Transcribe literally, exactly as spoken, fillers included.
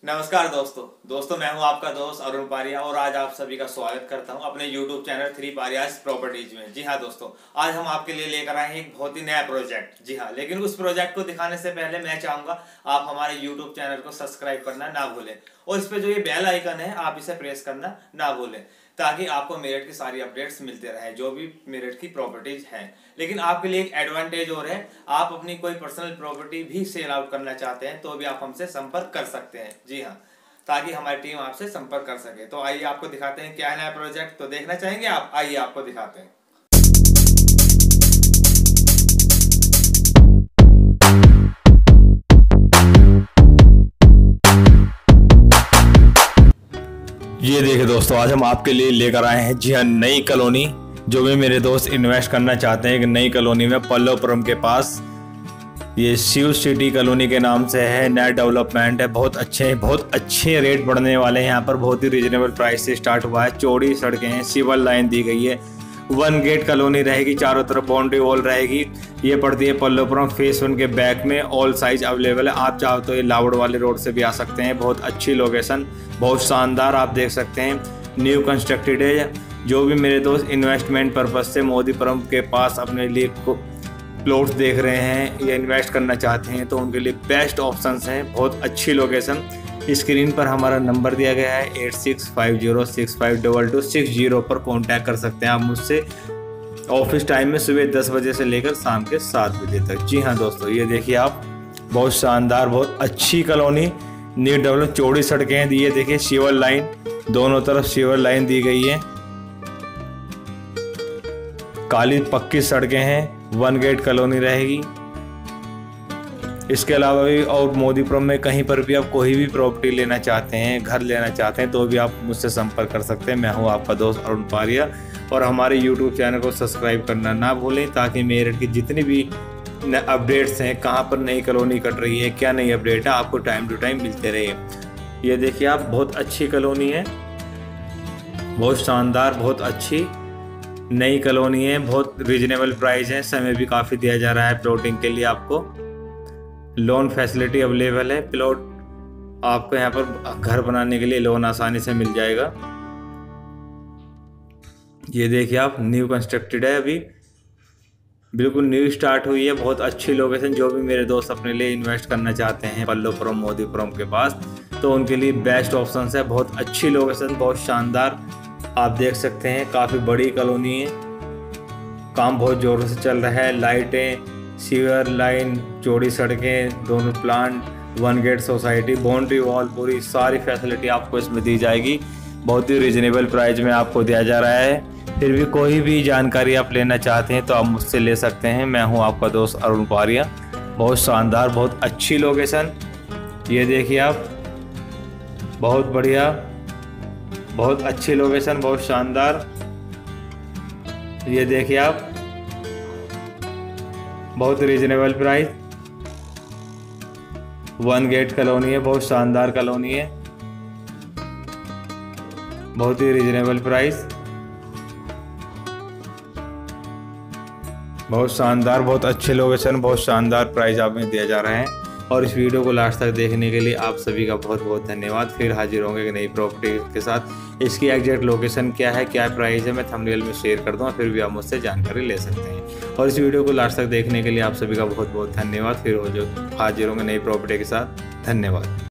नमस्कार दोस्तों दोस्तों मैं हूं आपका दोस्त अरुण पारिया और आज आप सभी का स्वागत करता हूं अपने यूट्यूब चैनल थ्री पारियाज प्रॉपर्टीज में। जी हां दोस्तों, आज हम आपके लिए लेकर आए हैं एक बहुत ही नया प्रोजेक्ट। जी हां, लेकिन उस प्रोजेक्ट को दिखाने से पहले मैं चाहूंगा आप हमारे यूट्यूब चैनल को सब्सक्राइब करना ना भूलें और इस पर जो ये बेल आइकन है आप इसे प्रेस करना ना भूलें ताकि आपको मेरठ की सारी अपडेट्स मिलते रहे जो भी मेरठ की प्रॉपर्टीज हैं। लेकिन आपके लिए एक एडवांटेज और है, आप अपनी कोई पर्सनल प्रॉपर्टी भी सेल आउट करना चाहते हैं तो भी आप हमसे संपर्क कर सकते हैं। जी हाँ, ताकि हमारी टीम आपसे संपर्क कर सके। तो आइए आपको दिखाते हैं क्या है नया प्रोजेक्ट। तो देखना चाहेंगे आप? आइए आपको दिखाते हैं। ये देखिए दोस्तों, आज हम आपके लिए लेकर आए हैं जी हाँ नई कॉलोनी। जो भी मेरे दोस्त इन्वेस्ट करना चाहते हैं एक नई कॉलोनी में पल्लवपुरम के पास, ये शिव सिटी कॉलोनी के नाम से है, नया डेवलपमेंट है, बहुत अच्छे बहुत अच्छे रेट बढ़ने वाले हैं। यहाँ पर बहुत ही रिजनेबल प्राइस से स्टार्ट हुआ है, चौड़ी सड़कें हैं, सिविल लाइन दी गई है, वन गेट कॉलोनी रहेगी, चारों तरफ बाउंड्री वॉल रहेगी। ये पड़ती है पल्लवपुरम फेस वन के बैक में, ऑल साइज अवेलेबल है। आप चाहो तो ये लावड़ वाले रोड से भी आ सकते हैं। बहुत अच्छी लोकेशन, बहुत शानदार, आप देख सकते हैं, न्यू कंस्ट्रक्टेड है। जो भी मेरे दोस्त इन्वेस्टमेंट पर्पज से मोदीपुरम के पास अपने लिए प्लॉट्स देख रहे हैं या इन्वेस्ट करना चाहते हैं तो उनके लिए बेस्ट ऑप्शंस हैं। बहुत अच्छी लोकेशन। स्क्रीन पर हमारा नंबर दिया गया है eight six five zero six five double two six zero पर कॉन्टैक्ट कर सकते हैं आप मुझसे ऑफिस टाइम में, सुबह दस बजे से लेकर शाम के सात बजे तक। जी हाँ दोस्तों, ये देखिए आप, बहुत शानदार, बहुत अच्छी कॉलोनी, न्यू डेवलप, चौड़ी सड़कें हैं। ये देखिए सिविल लाइन, दोनों तरफ सिविल लाइन दी गई है, काली पक्की सड़कें हैं, वन गेट कॉलोनी रहेगी। इसके अलावा भी और मोदीपुरम में कहीं पर भी आप कोई भी प्रॉपर्टी लेना चाहते हैं, घर लेना चाहते हैं तो भी आप मुझसे संपर्क कर सकते हैं। मैं हूं आपका दोस्त अरुण पारिया और हमारे यूट्यूब चैनल को सब्सक्राइब करना ना भूलें ताकि मेरठ की जितनी भी अपडेट्स हैं, कहां पर नई कॉलोनी कट रही है, क्या नई अपडेट है, आपको टाइम टू टाइम मिलते रहे। ये देखिए आप, बहुत अच्छी कॉलोनी है, बहुत शानदार, बहुत अच्छी नई कॉलोनी है, बहुत रिजनेबल प्राइस है, समय भी काफ़ी दिया जा रहा है प्लॉटिंग के लिए। आपको लोन फैसिलिटी अवेलेबल है, प्लॉट आपको यहाँ पर घर बनाने के लिए लोन आसानी से मिल जाएगा। ये देखिए आप, न्यू कंस्ट्रक्टेड है, अभी बिल्कुल न्यू स्टार्ट हुई है, बहुत अच्छी लोकेशन। जो भी मेरे दोस्त अपने लिए इन्वेस्ट करना चाहते हैं पल्लवपुरम मोदीपुरम के पास तो उनके लिए बेस्ट ऑप्शन है। बहुत अच्छी लोकेशन, बहुत शानदार, आप देख सकते हैं, काफ़ी बड़ी कॉलोनी है, काम बहुत ज़ोरों से चल रहा है, लाइटें, सीवर लाइन, चौड़ी सड़कें, दोनों plant, one gate society, boundary wall, पूरी सारी फैसिलिटी आपको इसमें दी जाएगी। बहुत ही रिजनेबल प्राइस में आपको दिया जा रहा है। फिर भी कोई भी जानकारी आप लेना चाहते हैं तो आप मुझसे ले सकते हैं। मैं हूं आपका दोस्त अरुण पारिया। बहुत शानदार, बहुत अच्छी लोकेशन। ये देखिए आप, बहुत बढ़िया, बहुत अच्छी लोकेशन, बहुत शानदार। ये देखिए आप, बहुत reasonable price, one gate colony है, बहुत शानदार कॉलोनी है, बहुत ही रिजनेबल प्राइस, बहुत शानदार, बहुत अच्छे लोकेशन, बहुत शानदार प्राइस आप में दिया जा रहा है। और इस वीडियो को लास्ट तक देखने के लिए आप सभी का बहुत बहुत धन्यवाद। फिर हाजिर होंगे एक नई प्रॉपर्टी के साथ। इसकी एग्जैक्ट लोकेशन क्या है, क्या प्राइस है, मैं थंबनेल में शेयर कर दूँगा, फिर भी आप मुझसे जानकारी ले सकते हैं। और इस वीडियो को लास्ट तक देखने के लिए आप सभी का बहुत बहुत धन्यवाद। फिर हो जो हाजिर होंगे नई प्रॉपर्टी के साथ। धन्यवाद।